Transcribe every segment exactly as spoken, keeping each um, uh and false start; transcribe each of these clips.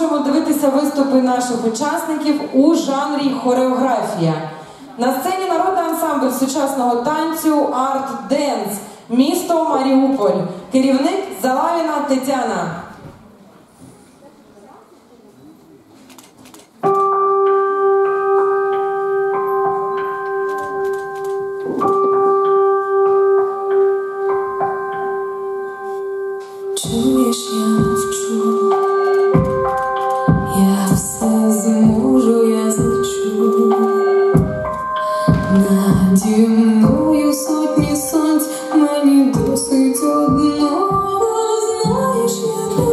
продовжимо дивитися виступи наших учасників у жанрі хореографія. На сцені народний ансамбль сучасного танцю «Арт Денс», місто Маріуполь. Керівник Залавіна Тетяна. Чуєш, я мовчу, я все зможу, я злечу. Наді мною сотні сонць, мені досить одного. Знаєш, я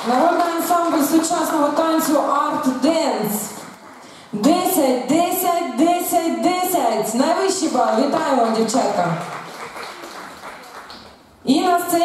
Народний ансамбль сучасного танцю Арт Денс. десять, десять, десять, десять. Найвищий бал. Вітаємо, дівчатка. І на сцені